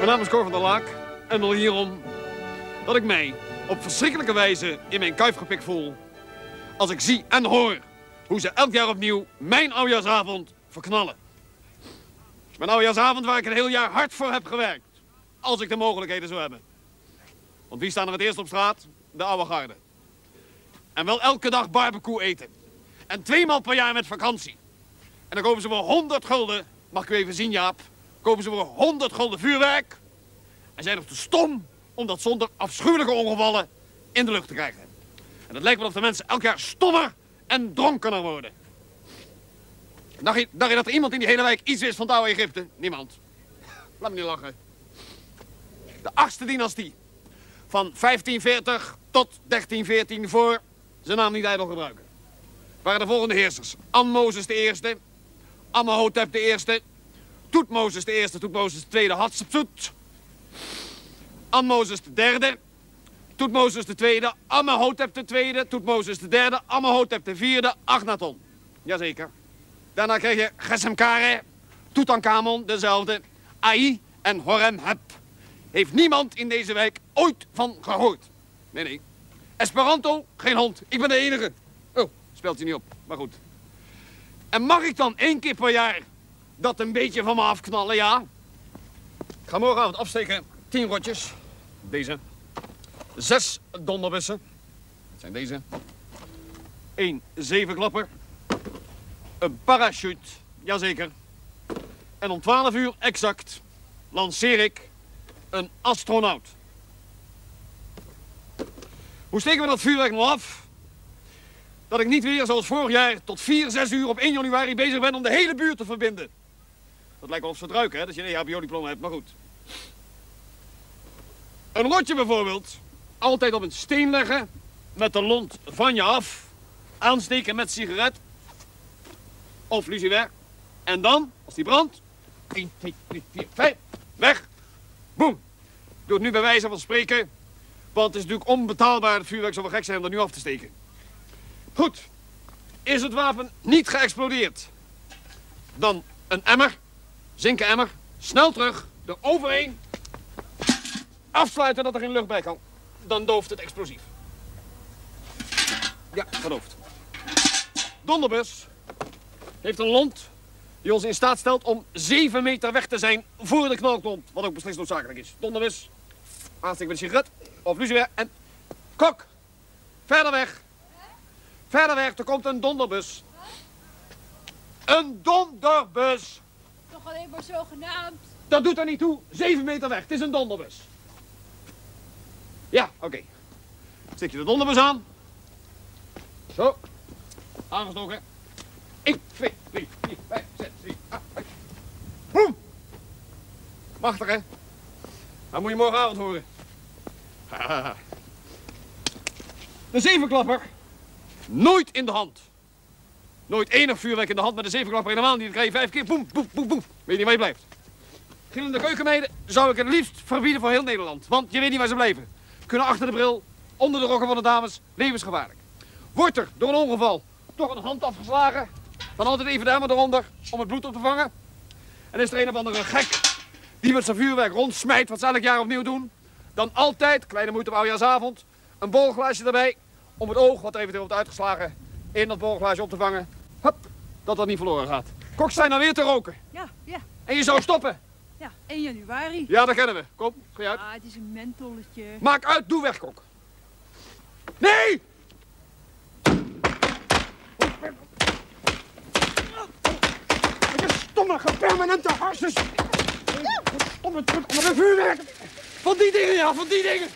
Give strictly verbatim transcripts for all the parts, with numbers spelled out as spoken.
Mijn naam is Cor van der Laak en wil hierom dat ik mij op verschrikkelijke wijze in mijn kuif gepikt voel als ik zie en hoor hoe ze elk jaar opnieuw mijn oudejaarsavond verknallen. Mijn oudejaarsavond waar ik een heel jaar hard voor heb gewerkt, als ik de mogelijkheden zou hebben. Want wie staan er het eerst op straat? De oude garde. En wel elke dag barbecue eten. En tweemaal per jaar met vakantie. En dan kopen ze voor honderd gulden, mag ik u even zien Jaap, kopen ze voor honderd gulden vuurwerk. En zijn nog te stom om dat zonder afschuwelijke ongevallen in de lucht te krijgen. En het lijkt wel of de mensen elk jaar stommer en dronkener worden. Dacht je, dacht je dat er iemand in die hele wijk iets wist van het oude Egypte? Niemand. Laat me niet lachen. De achtste dynastie. Van vijftien veertig tot dertien veertien voor zijn naam niet ijdel gebruiken. Waren de volgende heersers. Anmozes de eerste. Ammenhotep de eerste. Toetmozes de eerste. Toetmozes de tweede. Hatshepsut. Anmozes de derde. Toetmozes de tweede. Ammenhotep de tweede. Toetmozes de derde. Ammenhotep de vierde. Agnaton. Jazeker. Daarna kreeg je Gesemkare. Tutankhamon dezelfde. Ai en Horemheb. Heeft niemand in deze wijk ooit van gehoord. Nee, nee. Esperanto, geen hond. Ik ben de enige. Oh, speelt hij niet op. Maar goed. En mag ik dan één keer per jaar dat een beetje van me afknallen, ja? Ik ga morgenavond afsteken. Tien rotjes. Deze. Zes donderbussen. Dat zijn deze. Eén zevenklapper. Een parachute. Jazeker. En om twaalf uur exact lanceer ik een astronaut. Hoe steken we dat vuurwerk nou af? Dat ik niet weer, zoals vorig jaar, tot vier, zes uur op één januari bezig ben om de hele buurt te verbinden. Dat lijkt wel of ze het ruiken, hè, dat je een E H B O-diploma hebt, maar goed. Een rotje bijvoorbeeld, altijd op een steen leggen, met de lont van je af, aansteken met sigaret of lucifer. En dan, als die brandt, één, twee, drie, vier, vijf, weg. Boem. Doe het nu bij wijze van spreken, want het is natuurlijk onbetaalbaar. Het vuurwerk zou wel gek zijn om dat nu af te steken. Goed. Is het wapen niet geëxplodeerd? Dan een emmer, zinken emmer, snel terug, er overheen, afsluiten dat er geen lucht bij kan. Dan dooft het explosief. Ja, verdooft. Donderbus heeft een lont die ons in staat stelt om zeven meter weg te zijn voor de knalklont. Wat ook beslist noodzakelijk is. Donderbus, aansteken met een sigaret of lucifer en kok. Verder weg. Verder weg, er komt een donderbus. Een donderbus. Toch alleen maar zogenaamd. Dat doet er niet toe. Zeven meter weg. Het is een donderbus. Ja, oké. Okay. Stik je de donderbus aan. Zo. Aangestoken. één, twee, drie, vier, vijf, zes, zeven, acht, negen. Boem. Machtig, hè? Dat moet je morgenavond horen. De zevenklapper. Nooit in de hand. Nooit enig vuurwerk in de hand met de zevenklapper helemaal niet. Dan krijg je vijf keer boem, boem, boem, boem. Weet je niet waar je blijft. Gillende keukenmeiden zou ik het liefst verbieden voor heel Nederland. Want je weet niet waar ze blijven. Kunnen achter de bril, onder de rokken van de dames, levensgevaarlijk. Wordt er door een ongeval toch een hand afgeslagen, dan altijd even de emmer eronder om het bloed op te vangen. En is er een of andere gek die met zijn vuurwerk rondsmijt, wat ze elk jaar opnieuw doen. Dan altijd, kleine moeite op oudejaarsavond, een bolglaasje erbij om het oog, wat er eventueel wordt uitgeslagen, in dat bolglaasje op te vangen. Hup, dat dat niet verloren gaat. Koks zijn dan weer te roken. Ja, ja. En je zou stoppen. Ja, één januari. Ja, dat kennen we. Kom, ga je uit. Ah, het is een mentolletje. Maak uit, doe weg, kok. Nee! Ik is stomme, gepermanente harses. Stomme druk onder de vuurwerk. Van die dingen, ja, van die dingen.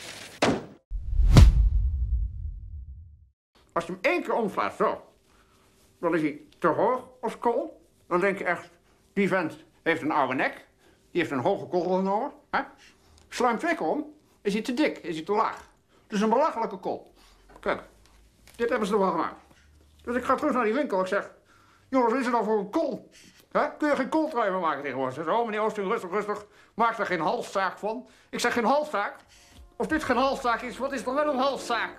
Als je hem één keer omslaat, zo, dan is hij te hoog als kool. Dan denk je echt, die vent heeft een oude nek. Die heeft een hoge korrel genomen. Hè? Sla hem twee keer om, is hij te dik, is hij te laag. Dus een belachelijke kool. Kijk, dit hebben ze er wel gemaakt. Dus ik ga terug naar die winkel. Ik zeg, jongens, wat is er nou voor een kool? Hè? Kun je geen kooltrui meer maken tegenwoordig? Ze zeggen, oh meneer Oosting, rustig, rustig. Maak er geen halszaak van. Ik zeg, geen halszaak? Of dit geen halszaak is, wat is dan wel een halszaak?